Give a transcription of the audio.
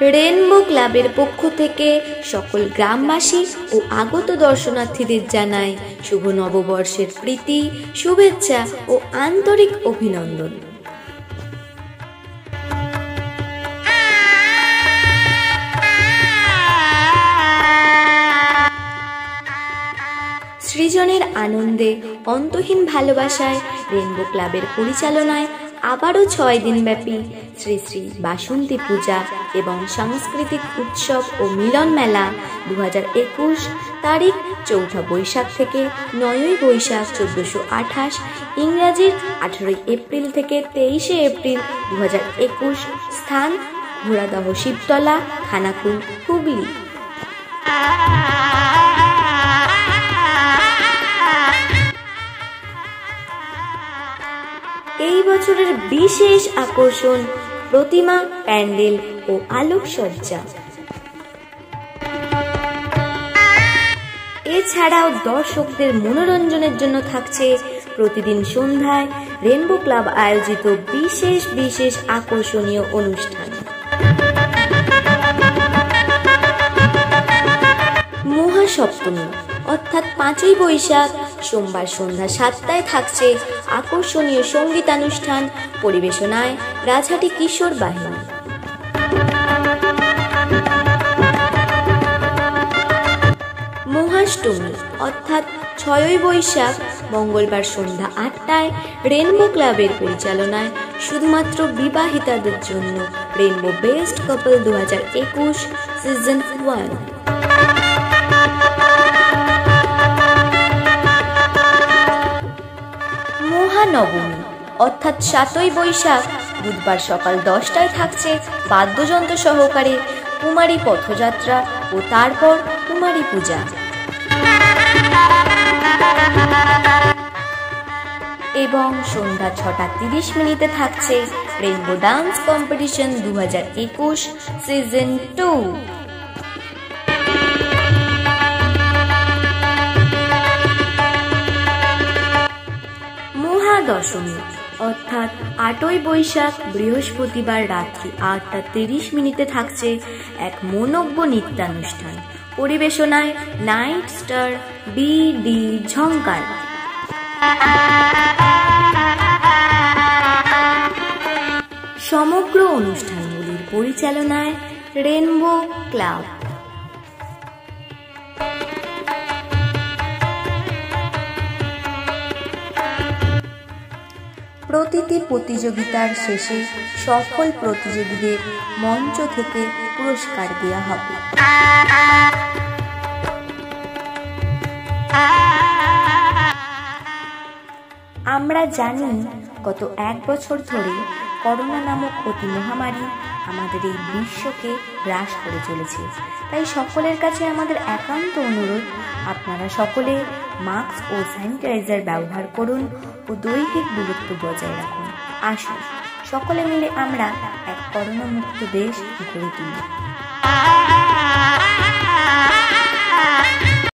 Rainbow ক্লাবের পক্ষ থেকে সকল গ্রামবাসী ও আগত দর্শনার্থীদের জানায় শুভ নববর্ষের প্রীতি, শুভেচ্ছা ও আন্তরিক অভিনন্দন। সৃজনের আনন্দে, অন্তহীন ভালোবাসায় রেনবো ক্লাবের পরিচালনায় আবারও 6 দিনব্যাপী শ্রী শ্রী বাসন্তী পূজা এবং সাংস্কৃতিক উৎসব ও মিলন মেলা 2021 তারিখ 4 বৈশাখ থেকে 9 বৈশাখ 1428, ইংরাজির 18 এপ্রিল থেকে 23 এপ্রিল 2021, স্থান ঘোড়াদহ শিবতলা, খানাকুল, হুগলি। এই বছরের বিশেষ আকর্ষণ প্রতিমা, প্যান্ডেল ও আলোকসজ্জা। এছাড়াও দর্শকদের মনোরঞ্জনের জন্য থাকছে প্রতিদিন সন্ধ্যায় রেনবো ক্লাব আয়োজিত বিশেষ বিশেষ আকর্ষণীয় অনুষ্ঠান। মহাসপ্তমী অর্থাৎ 5 বৈশাখ সোমবার সন্ধ্যা 7টায় থাকছে আকর্ষণীয় সঙ্গীতানুষ্ঠান পরিবেশনায় রাজহাটি কিশোর বাহিনী। মহাষ্টমী অর্থাৎ 6 বৈশাখ মঙ্গলবার সন্ধ্যা 8টায় রেনবো ক্লাবের পরিচালনায় শুধুমাত্র বিবাহিতাদের জন্য রেনবো বেস্ট কাপল 2021 সিজন 1। মহানবমী অর্থাৎ 7 বৈশাখ বুধবার সকাল 10টায় থাকছে বাদ্যযন্ত্র সহকারে কুমারী পথযাত্রা ও তারপর কুমারী পূজা। এবং সন্ধ্যা 6:30 থাকছে রেনবো ডান্স কম্পিটিশন 2021 সিজন 2। মহাদশমী অর্থাৎ 8 বৈশাখ বৃহস্পতিবার রাত্রি 8:30 থাকছে এক মনোজ্ঞ নৃত্যানুষ্ঠান পরিবেশনায় নাইট স্টার BD ঝংকার। সমগ্র অনুষ্ঠানগুলির পরিচালনায় রেনবো ক্লাব। প্রতিটি প্রতিযোগিতার শেষে সফল প্রতিযোগীদের মঞ্চ থেকে পুরস্কার দেওয়া হবে। আমরা জানি গত 1 বছর ধরে করোনা নামক অতি মহামারী আমাদের এই বিশ্বকে গ্রাস করে চলেছে। তাই সকলের কাছে আমাদের একান্ত অনুরোধ, আপনারা সকলে মাস্ক ও স্যানিটাইজার ব্যবহার করুন ও দৈহিক দূরত্ব বজায় রাখুন। আসুন সকলে মিলে আমরা এক করোনা মুক্ত দেশ গড়ে তুলি।